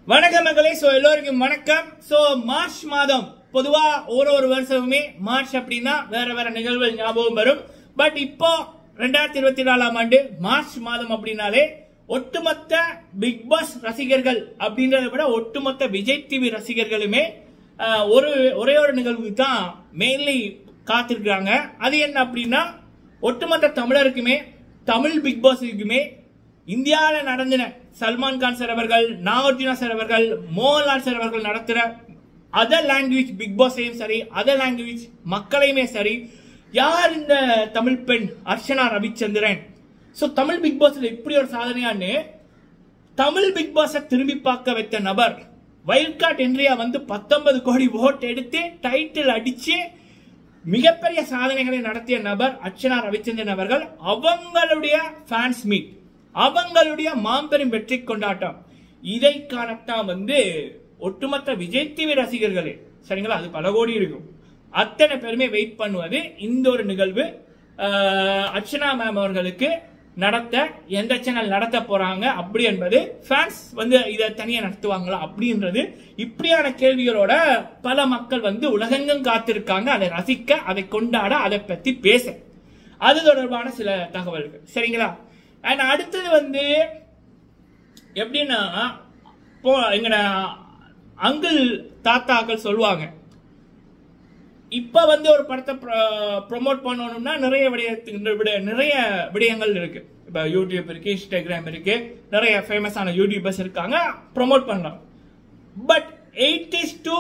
வணக்கம் மக்களே. எல்லோருக்கும் வணக்கம். மார்ச் மாதம் பொதுவா ஒரு வருஷமுமே மார்ச் அப்படின்னா வேற வேற நிகழ்வுகள் ஞாபகம் வரும். பட் இப்போ 2024ஆம் ஆண்டு மார்ச் மாதம் அப்படின்னாலே ஒட்டுமொத்த பிக் பாஸ் ரசிகர்கள் அப்படின்றத விட ஒட்டுமொத்த விஜய் டிவி ரசிகர்களுமே ஒரே ஒரு நிகழ்வுக்கு தான் மெயின்லி காத்திருக்கிறாங்க. அது என்ன அப்படின்னா ஒட்டுமொத்த தமிழருக்குமே தமிழ் பிக் பாஸுக்குமே இந்தியாவில் நடந்தின சல்மான் கான் சார் அவர்கள், நாகார்ஜுனா சார் அவர்கள், மோகன்லால் சார் அவர்கள் நடத்துகிற அதர் லாங்குவேஜ் பிக் பாஸையும் சரி, அதர் லாங்குவேஜ் மக்களையுமே சரி, யார் இந்த தமிழ் பெண் அர்ச்சனா ரவிச்சந்திரன். தமிழ் பிக் பாஸ்ல இப்படி ஒரு சாதனையான்னு தமிழ் பிக் பாஸை திரும்பி பார்க்க வைத்த நபர், வைல்ட் கார்டு என்ட்ரியா வந்து 19 கோடி ஓட் எடுத்து டைட்டில் அடிச்சு மிகப்பெரிய சாதனைகளை நடத்திய நபர் அர்ச்சனா ரவிச்சந்திரன் அவர்கள். அவங்களுடைய ஃபேன்ஸ் மீட், அவங்களுடைய மாபெரும் வெற்றி கொண்டாட்டம், இதை காணத்தான் ஒட்டுமொத்த விஜய் டிவி ரசிகர்களே சரிங்களா, அது பல கோடி இருக்கும், அத்தனை பேருமே வெயிட் பண்ணுவது இந்த ஒரு நிகழ்வு. அர்ச்சனா மேம் அவர்களுக்கு நடத்த எந்த சேனல் நடத்த போறாங்க அப்படி என்பது, ஃபேன்ஸ் இதை தனியா நடத்துவாங்களா அப்படின்றது, இப்படியான கேள்விகளோட பல மக்கள் உலகெங்கும் காத்திருக்காங்க. அதை ரசிக்க, அதை கொண்டாட, அதை பத்தி பேச. அது தொடர்பான சில தகவல்கள் சரிங்களா. அண்ட் அடுத்தது எப்படின்னா எங்கட அங்கிள் தாத்தாக்கள் சொல்லுவாங்க, இப்ப ஒரு படத்தை ப்ரொமோட் பண்ணணும்னா நிறைய விடயங்கள் இருக்கு. இப்ப யூடியூப் இருக்கு, இன்ஸ்டாகிராம் இருக்கு, நிறைய ஃபேமஸான யூடியூபர்ஸ் இருக்காங்க, ப்ரொமோட் பண்ணலாம். பட் 80s to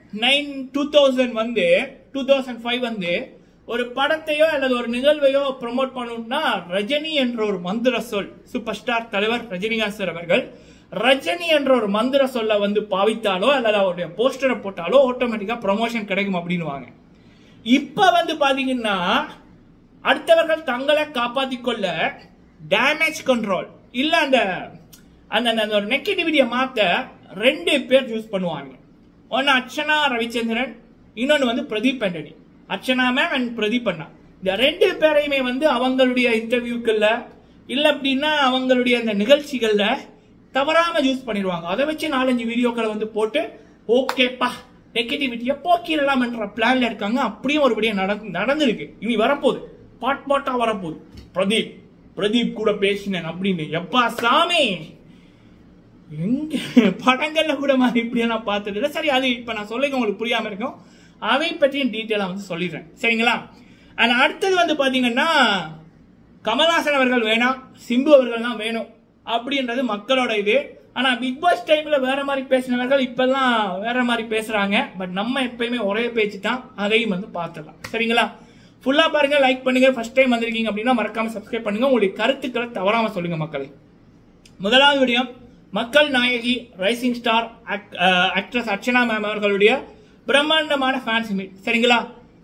2000 2005 ஒரு படத்தையோ அல்லது ஒரு நிகழ்வையோ ப்ரொமோட் பண்ணணும்னா ரஜினி என்ற ஒரு மந்திர சொல், சூப்பர் ஸ்டார் தலைவர் ரஜினிகாந்த் சார் அவர்கள் ரஜினி என்ற ஒரு மந்திர சொல்ல பாவித்தாலோ அல்லது அவருடைய போஸ்டரை போட்டாலோ ஆட்டோமேட்டிக்கா ப்ரொமோஷன் கிடைக்கும் அப்படின்னு. இப்ப பாத்தீங்கன்னா அடுத்தவர்கள் தங்களை காப்பாற்றிக் கொள்ள டேமேஜ் கண்ட்ரோல் இல்ல அந்த ஒரு நெகட்டிவிட்டியை மாத்த 2 பேர் யூஸ் பண்ணுவாங்க. ஒன்னு அர்ச்சனா ரவிச்சந்திரன், இன்னொன்னு Pradeep Antony. Archana ma'am and Pradeep அண்ணா, இந்த 2 பேரையுமே அவங்களுடைய இன்டர்வியூக்கள்ல இல்ல அப்படின்னா அவங்களுடைய அந்த நிகழ்ச்சிகள்ல தவறாம யூஸ் பண்ணிடுவாங்க. அதை வச்சு 4-5 வீடியோக்களை போட்டு ஓகேப்பா நெகட்டிவிட்டியை போக்கிடலாம் என்ற பிளான்ல இருக்காங்க. அப்படியும் ஒருபடியா நடந்திருக்கு. இனி வரப்போகுது, பாட்டா வரப்போகுது. பிரதீப் கூட பேசினேன் அப்படின்னு. எப்பா சாமி, எங்க படங்கள்ல கூட மாதிரி இப்படியெல்லாம் பார்த்தது இல்லை. சரி, அது இப்ப நான் சொல்லிக்க உங்களுக்கு புரியாம இருக்கும், அதை பற்றியும் டீட்டெயிலா சொல்லிடுறேன் சரிங்களா. அடுத்தது பாத்தீங்கன்னா கமல்ஹாசன் அவர்கள் வேணாம், சிம்பு அவர்கள் தான் வேணும் அப்படின்றது மக்களோட இது. ஆனா பிக் பாஸ் டைம்ல வேற மாதிரி பேசினவர்கள் இப்பெல்லாம் வேற மாதிரி பேசுறாங்க. பட் நம்ம எப்பயுமே ஒரே பேச்சு தான், அதையும் பார்த்துடலாம் சரிங்களா. ஃபுல்லா பாருங்க, லைக் பண்ணுங்க. ஃபர்ஸ்ட் டைம் வந்திருக்கீங்க அப்படின்னா மறக்காம சப்ஸ்கிரைப் பண்ணுங்க. உங்களுடைய கருத்துக்களை தவறாம சொல்லுங்க மக்களே. முதலாவது விடயம், மக்கள் நாயகி rising star actress Archana ma'am அவர்களுடைய பிரம்மாண்டமான ஃபேன்ஸ் மீட் சரிங்களா.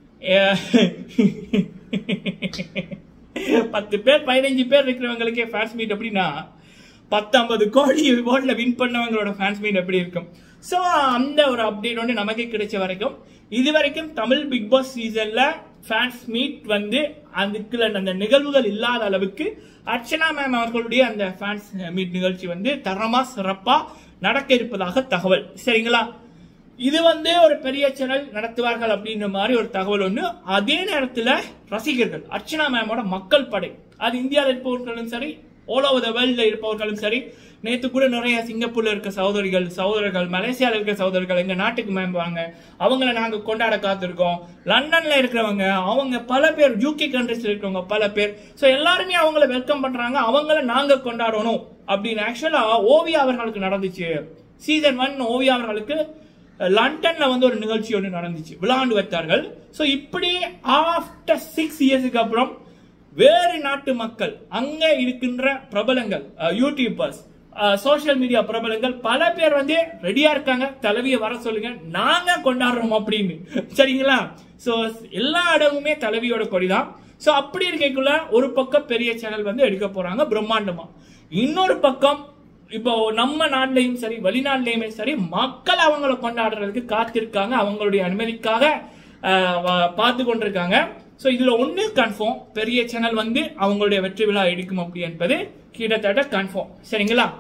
10 பேர் 15 பேர் இருக்கிறவங்களுக்கே ஃபேன்ஸ் மீட் அப்படின்னா 50 கோடி ஓட்ல வின் பண்ணவங்களோட ஃபேன்ஸ் மீட் எப்படி இருக்கும். சோ அந்த ஒரு அப்டேட் நமக்கு கிடைச்ச வரைக்கும், இதுவரைக்கும் தமிழ் பிக் பாஸ் சீசன்ல ஃபேன்ஸ் மீட் அதுக்குள்ள அந்த நிகழ்வுகள் இல்லாத அளவுக்கு அர்ச்சனா மேம் அவர்களுடைய அந்த ஃபேன்ஸ் மீட் நிகழ்ச்சி தரமா சிறப்பா நடக்க இருப்பதாக தகவல் சரிங்களா. இது ஒரு பெரிய சேனல் நடத்துவார்கள் அப்படின்ற மாதிரி ஒரு தகவல் ஒண்ணு. அதே நேரத்தில் ரசிகர்கள், அர்ச்சனா மேமோட மக்கள் படை, அது இந்தியாவில் இருப்பவர்களும் சரி, ஆல் ஓவர் த வேர்ல்ட்ல இருப்பவர்களும் சரி. நேற்று கூட நிறைய சிங்கப்பூர்ல இருக்க சகோதரர்கள், மலேசியாவில் இருக்க சகோதரர்கள் எங்க நாட்டுக்கு மேம் வாங்க, அவங்களை நாங்க கொண்டாட காத்திருக்கோம். லண்டன்ல இருக்கிறவங்க, அவங்க பல பேர், யூகே கண்ட்ரிஸ்ல இருக்கிறவங்க பல பேர். சோ எல்லாருமே அவங்களை வெல்கம் பண்றாங்க, அவங்களை நாங்க கொண்டாடணும் அப்படின்னு. ஆக்சுவலா ஓவியா அவர்களுக்கு நடந்துச்சு. சீசன் 1 ஓவியா அவர்களுக்கு லண்டன்ல ஒரு நிகழ்ச்சி ஒன்று நடந்துச்சு, விளையாண்டு வைத்தார்கள். சோ இப்படி ஆஃப்டர் 6 இயர்ஸ்க்கு அப்புறம் வேறு நாட்டு மக்கள், அங்க இருக்கின்ற பிரபலங்கள், யூடியூபர்ஸ், சோசியல் மீடியா பிரபலங்கள் பல பேர் ரெடியா இருக்காங்க, தலைவியை வர சொல்லுங்க, நாங்க கொண்டாடுறோம் அப்படின்னு சரிங்களா. சோ எல்லா இடமுமே தலைவியோட கொடிதான். சோ அப்படி இருக்கக்குள்ள ஒரு பக்கம் பெரிய சேனல் எடுக்க போறாங்க பிரம்மாண்டமா, இன்னொரு பக்கம் இப்போ நம்ம நாட்டிலையும் சரி வெளிநாட்டிலையுமே சரி மக்கள் அவங்களை கொண்டாடுறதுக்கு காத்திருக்காங்க, அவங்களுடைய அனுமதிக்காக பார்த்து கொண்டிருக்காங்க. சோ இதுல ஒண்ணு கன்ஃபார்ம், பெரிய சேனல் அவங்களுடைய வெற்றி விழா எடுக்கும் அப்படி என்பது கிட்டத்தட்ட கன்ஃபார்ம் சரிங்களா.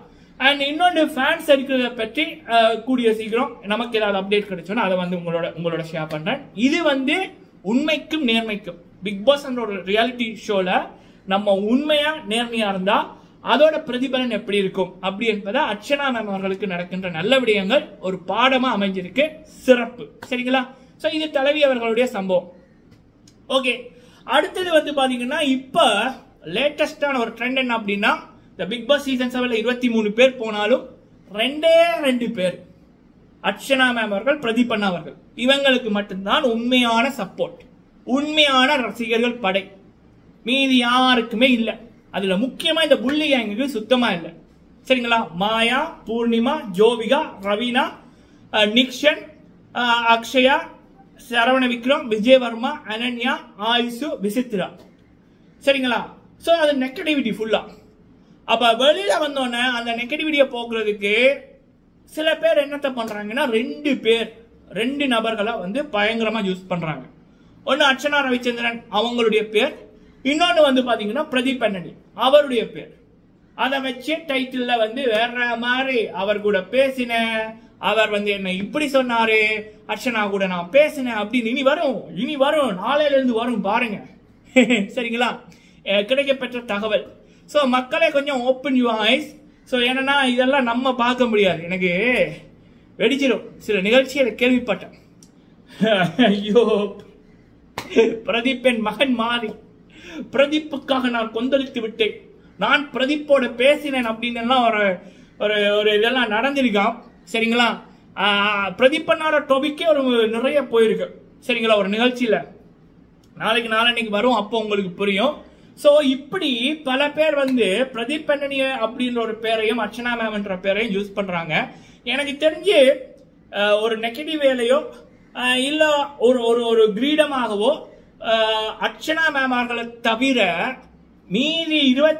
அண்ட் இன்னொன்று ஃபேன்ஸ் இருக்கிறத பற்றி கூடிய சீக்கிரம் நமக்கு ஏதாவது அப்டேட் கிடைச்சோன்னா அதை வந்து உங்களோட ஷேர் பண்றேன். இது வந்து உண்மைக்கும் நேர்மைக்கும் பிக் பாஸ் என்ற ஒரு ரியாலிட்டி ஷோல நம்ம உண்மையா நேர்மையா இருந்தா அதோட பிரதிபலன் எப்படி இருக்கும் அப்படி என்பதை அர்ச்சனா மேம் அவர்களுக்கு நடக்கின்ற நல்ல விடயங்கள் ஒரு பாடமா அமைஞ்சிருக்கு. சிறப்பு. சரிங்களா? சோ இது தலைவி அவர்களுடைய சம்பவம். ஓகே, அடுத்தது வந்து பாத்தீங்கன்னா இப்ப லேட்டஸ்டான ஒரு ட்ரெண்ட் என்ன அப்படின்னா, இந்த பிக் பாஸ் சீசன் 7ல 23 பேர் போனாலும் 2 பேர் அர்ச்சனா மேம் அவர்கள், பிரதீப் அண்ணா அவர்கள், இவங்களுக்கு மட்டும்தான் உண்மையான சப்போர்ட், உண்மையான ரசிகர்கள் படை. மீதி யாருக்குமே இல்லை. அதுல முக்கியமா இந்த புள்ளி கேங்குக்கு சுத்தமா இல்லை. சரிங்களா? மாயா, பூர்ணிமா, ஜோவிகா, ரவீனா, நிக்ஷன், அக்ஷயா, சரவண விக்ரம், விஜயவர்மா, அனன்யா, ஆயுசு, விசித்ரா. சரிங்களா? சோ அது நெகட்டிவிட்டி ஃபுல்லா. அப்ப வெளியில வந்தோன்னே அந்த நெகட்டிவிட்டியை போக்குறதுக்கு சில பேர் என்னத்த பண்றாங்கன்னா 2 நபர்களை வந்து பயங்கரமா யூஸ் பண்றாங்க. ஒன்னு அர்ச்சனா ரவிச்சந்திரன் அவங்களுடைய பேர், இன்னொன்னு வந்து பாத்தீங்கன்னா பிரதீப் அண்ணனி அவருடைய பேர். அதை வச்சு டைட்டில் வந்து வேற மாதிரி அவர் கூட பேசின, அவர் வந்து என்ன இப்படி சொன்னாரு, அர்ச்சனா கூட நான் பேசினேன் அப்படின்னு இனி வரும் நாளையில இருந்து வரும் பாருங்க. சரிங்களா? கிடைக்கப்பெற்ற தகவல். சோ மக்களே கொஞ்சம் ஓப்பன் யூ ஐஸ். சோ என்னன்னா இதெல்லாம் நம்ம பார்க்க முடியாது. எனக்கு வெடிச்சிடும் சில நிகழ்ச்சிகளை கேள்விப்பட்டேன். ஐயோ, பிரதீப்பின் மகன் மாறி பிரதீப்புக்காக நான் கொந்தளித்து விட்டேன், நான் பிரதீப்போட பேசினேன் அப்படின்னு ஒரு இதெல்லாம் நடந்திருக்கான். சரிங்களா? பிரதீப்பனோட டொபிக்கே ஒரு நிறைய போயிருக்கு. சரிங்களா? ஒரு நிகழ்ச்சியில நாளைக்கு வரும், அப்போ உங்களுக்கு புரியும். சோ இப்படி பல பேர் வந்து பிரதீப் அண்ணனி அப்படின்ற ஒரு பேரையும் அர்ச்சனா மேம் என்ற பேரையும் யூஸ் பண்றாங்க. எனக்கு தெரிஞ்சு ஒரு நெகட்டிவ் வேலையோ இல்ல ஒரு கிரீடமாகவோ அர்ச்சனா மேம் அவர்களை தவிர மீதி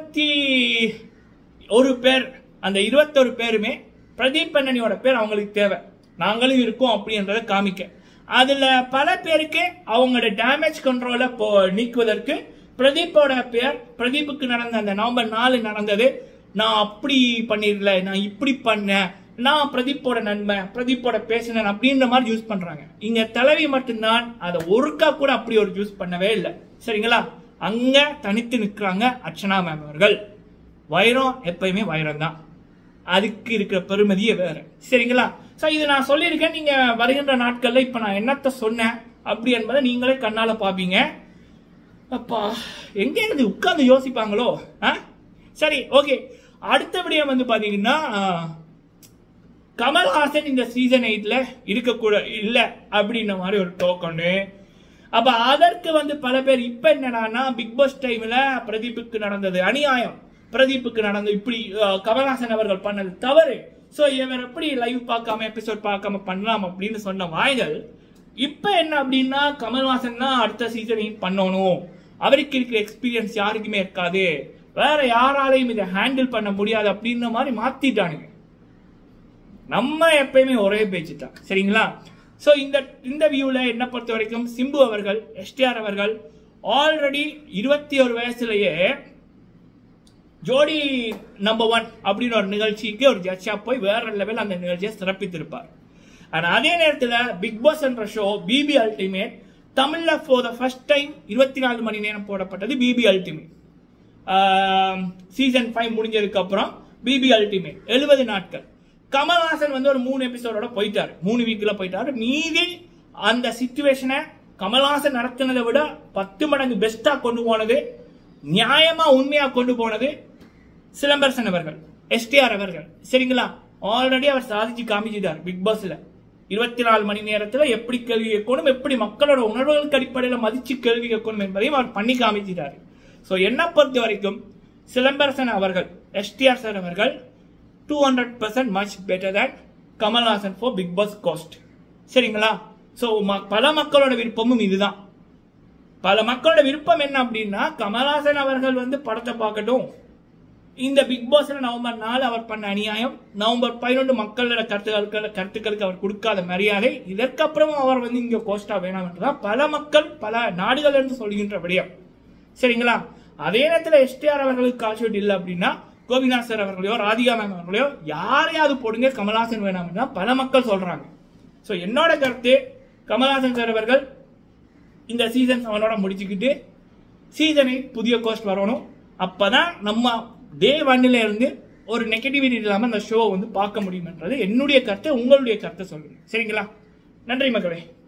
21 பேர், அந்த 21 பேருமே பிரதீப் அண்ணனியோட பேர் அவங்களுக்கு தேவை, நாங்களும் இருக்கோம் அப்படின்றத காமிக்க. அதுல பல பேருக்கு அவங்களோட டேமேஜ் கண்ட்ரோலை நீக்குவதற்கு பிரதீப்போட பேர், பிரதீப்புக்கு நடந்த அந்த நவம்பர் 4 நடந்தது, நான் அப்படி பண்ணிடல, நான் இப்படி பண்ணேன், நான் பிரதீப்போட நன்மை, பிரதீப்போட பேசினேன் அப்படின்ற மாதிரி யூஸ் பண்றாங்க. இங்க தலைவி மட்டும்தான் அதை ஒருக்கா கூட அப்படி ஒரு யூஸ் பண்ணவே இல்லை. சரிங்களா? அங்க தனித்து நிற்கிறாங்க அர்ச்சனா மேம் அவர்கள். வைரம் எப்பயுமே வைரம் தான், அதுக்கு இருக்கிற பெருமதியே வேற. சரிங்களா? சோ இது நான் சொல்லியிருக்கேன். நீங்க வருகின்ற நாட்கள்ல இப்ப நான் என்னத்த சொன்னேன் அப்படி என்பதை நீங்களே கண்ணால பாப்பீங்க. அப்பா, எங்க இருந்து உட்கார்ந்து யோசிப்பாங்களோ. சரி, ஓகே. அடுத்தபடியா வந்து பாத்தீங்கன்னா கமல்ஹாசன் இந்த சீசன் 8ல இருக்கக்கூட இல்ல அப்படின்ற மாதிரி ஒரு டோக்கனு. அப்ப அதற்கு வந்து பல பேர் இப்ப என்னன்னா பிக் பாஸ் டைம்ல பிரதீப்புக்கு நடந்தது அநியாயம், பிரதீப்புக்கு நடந்தது இப்படி கமல்ஹாசன் அவர்கள் பண்ணது தவறு, சோ இவர் எப்படி லைவ் பார்க்காம எபிசோட் பார்க்காம பண்ணலாம் அப்படின்னு சொன்ன வாய்கள் இப்ப என்ன அப்படின்னா கமல்ஹாசன் தான் அடுத்த சீசனையும் பண்ணணும், அவருக்கு இருக்கிற எக்ஸ்பீரியன்ஸ் யாருக்குமே இருக்காது, வேற யாராலையும் இதை ஹேண்டில் பண்ண முடியாது அப்படின்ற மாதிரி மாத்திட்டானுங்க. நம்ம எப்பயுமே ஒரே பேச்சு தான். சரிங்களா? சோ இந்த வியூல என்ன பொறுத்த வரைக்கும் சிம்பு அவர்கள், எஸ்டிஆர் அவர்கள் ஆல்ரெடி 21 வயசுலயே ஜோடி நம்பர் 1 அப்படின்னு ஒரு நிகழ்ச்சிக்கு ஒரு ஜட்ஜா போய் வேற லெவல் அந்த நிகழ்ச்சியை சிறப்பித்திருப்பார். ஆனா அதே நேரத்தில் பிக் பாஸ் என்ற ஷோ பிபி அல்டிமேட் தமிழ்ல ஃபார் த ஃபர்ஸ்ட் டைம் 24 மணி நேரம் போடப்பட்டது. பிபி அல்டிமேட் சீசன் 5 முடிஞ்சதுக்கு அப்புறம் பிபி அல்டிமேட் 70 நாட்கள். கமல்ஹாசன் வந்து ஒரு 3 எபிசோடோட போயிட்டாரு, 3 வீக்ல போயிட்டாரு. மீதி அந்த சிச்சுவேஷனை கமல்ஹாசன் நடத்தினதை விட 10 மடங்கு பெஸ்டா கொண்டு போனது, நியாயமா உண்மையா கொண்டு போனது சிலம்பரசன் அவர்கள், எஸ்டிஆர் அவர்கள். சரிங்களா? ஆல்ரெடி அவர் சாதிச்சு காமிச்சிட்டார் பிக் பாஸ்ல. 24 மணி நேரத்துல எப்படி கேள்வி கேட்கணும், எப்படி மக்களோட உணர்வுகளுக்கு அடிப்படையில் மதிச்சு கேள்வி கேட்கணும் என்பதையும் அவர் பண்ணி காமிச்சிட்டாரு. சோ என்ன பொறுத்த வரைக்கும் சிலம்பரசன் அவர்கள், எஸ்டிஆர் சார் அவர்கள் 200% much better than Kamal Haasan for Bigg Boss host. சரிங்களா? சோ பல மக்களோட விருப்பமும் இதுதான். பல மக்களோட விருப்பம் என்ன அப்படின்னா கமல்ஹாசன் அவர்கள் வந்து படத்தை பார்க்கட்டும், இந்த பிக் பாஸ்ல நவம்பர் 4 அவர் பண்ண அநியாயம், நவம்பர் 11 மக்களோட கருத்துக்களுக்கு அவர் கொடுக்காத மரியாதை, இதற்கப்புறமும் அவர் வந்து இங்க கோஸ்டா வேணாம் என்றுதான் பல மக்கள் பல நாடுகள் என்று சொல்கின்ற விடயம். சரிங்களா? அதே நேரத்தில் எஸ்டிஆர் அவர்களுக்கு கால்ஷீட் இல்லை அப்படின்னா கோபிநாத் சார் அவர்களையோ ராதிகா மேம் அவர்களையோ யாரையாவது போடுங்க, கமல்ஹாசன் வேணாம் தான் பல மக்கள் சொல்றாங்க. ஸோ என்னோட கருத்து, கமல்ஹாசன் சார் அவர்கள் இந்த சீசன் 7 முடிச்சுக்கிட்டு சீசனை புதிய கோஸ்ட் வரணும். அப்பதான் நம்ம டே 1 இருந்து ஒரு நெகட்டிவிட்டி இல்லாமல் அந்த ஷோ வந்து பார்க்க முடியும்ன்றது என்னுடைய கருத்தை. உங்களுடைய கருத்தை சொல்லுங்க, சரிங்களா? நன்றி மக்களே.